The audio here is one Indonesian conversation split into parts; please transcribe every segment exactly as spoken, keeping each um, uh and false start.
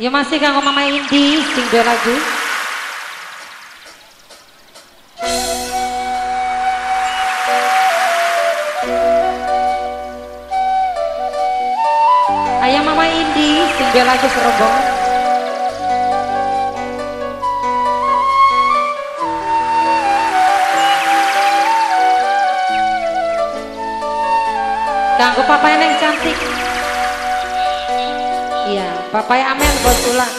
Ya masih kanggo Mama Indi sing dua lagu. Ayah Mama Indi sing dua lagu serobong. Kanggo papa yang cantik. Iya, papa yang Amel buat ulang.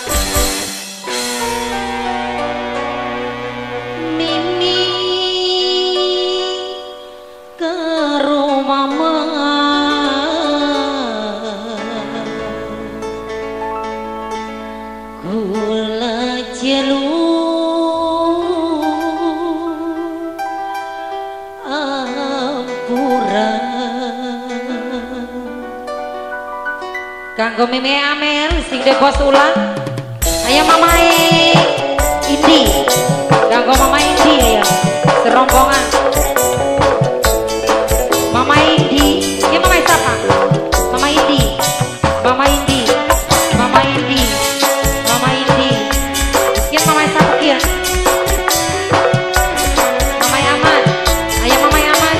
Mimi ke rumah mama, kula jelu ampura. Kanggo Mimi Amel sing de bos ulang. Ayo Mama Indi. Kanggo Mama Indi ya. Serombongan. Mama Indi. Ya Mama siapa? Mama Indi. Mama Indi. Mama Indi. Mama Indi. Ya Mama siapa ya? Mama Aman. Ayo Mama Aman.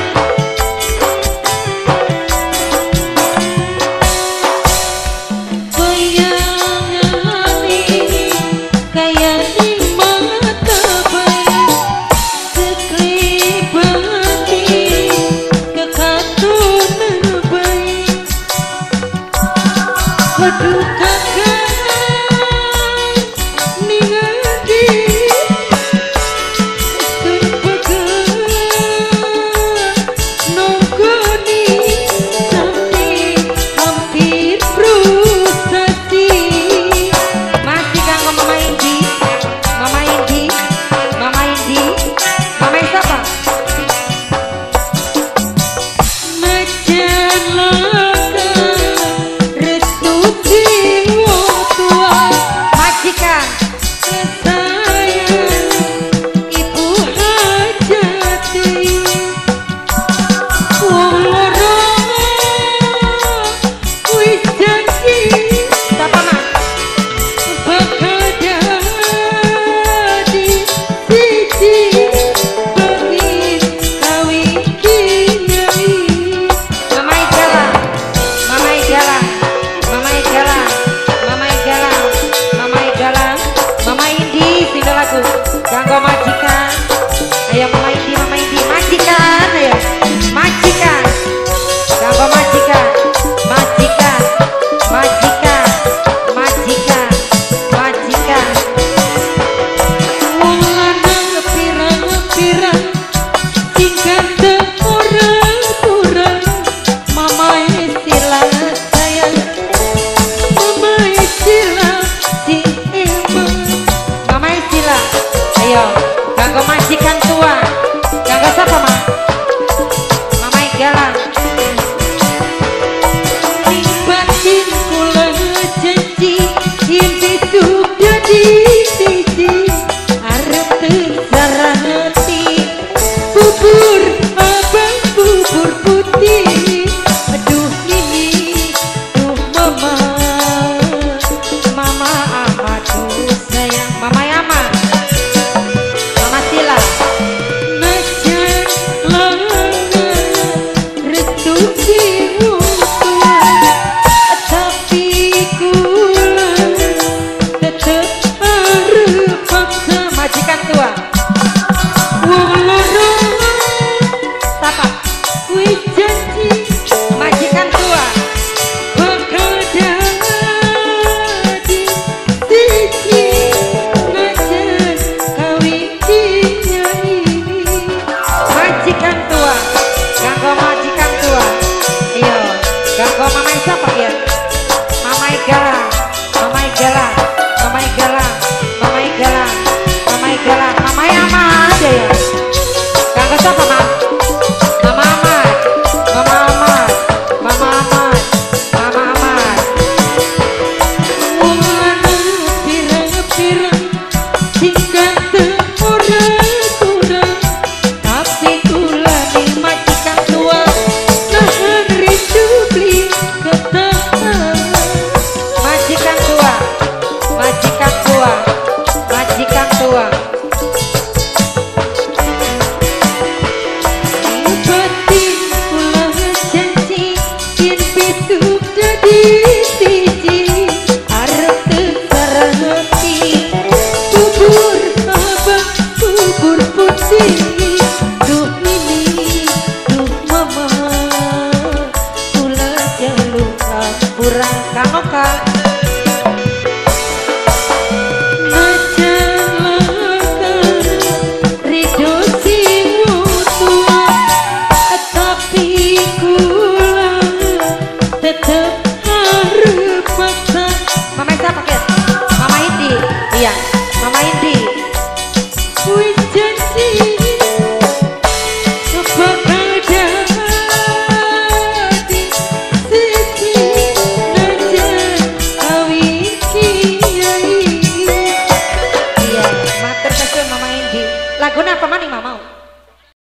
Kanggo majikan. Ayo Mama Indi, Mama Indi, majikan ayo. Majikan. Kanggo majikan. Majikan. Majikan. Majikan. Majikan. Wong lanang pirang-pirang sing ganteng orang-orang. Mama sila sayang. Mama sila si emang. Mama Sila. Ayo, kanggo majikan tua. Kanggo siapa, Ma? Mama Galang. Ning batin kula janji yen besok dadi siji arep tersarati bubur abang bubur putih. Aduh ini tuh mama Mama Amadu sayang. Mama Yama. Mama Sila. najan lana restu sing tua tapi kula tetep arep paksa Majikan tua. wong loro Siapa? kuwi janji Majikan tua. bakal dadi siji najan kawin dinyai. Majikan tua. Kanggo majikan tua. Iya. Kanggo Mama siapa ya? Mama Galang. Mama Galang. Mama Galang. Mama Galang. Mama Galang. Mama Yama aja ya. Kanggo siapa, Ma? Mama Ahmad. Mama Ahmad. Mama Ahmad. Mama Ahmad. Wong lanang pirang-pirang sing ganteng orang-orang tapi kula ning majikan tua nahan rindu beli ketahan. Majikan tua. Iya, matur kesuwun Mama Indi. Lagune apa maning Mama mau?